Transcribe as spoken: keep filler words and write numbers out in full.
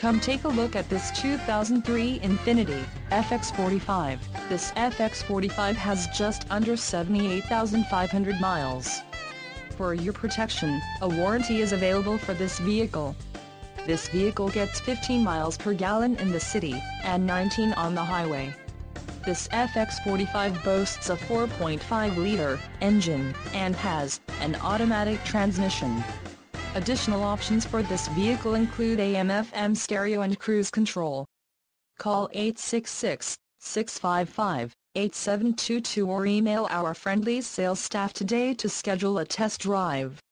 Come take a look at this two thousand three Infiniti F X forty-five. This F X forty-five has just under seventy-eight thousand five hundred miles. For your protection, a warranty is available for this vehicle. This vehicle gets fifteen miles per gallon in the city, and nineteen on the highway. This F X forty-five boasts a four point five liter engine, and has an automatic transmission. Additional options for this vehicle include A M F M stereo and cruise control. Call eight six six, six five five, eight seven two two or email our friendly sales staff today to schedule a test drive.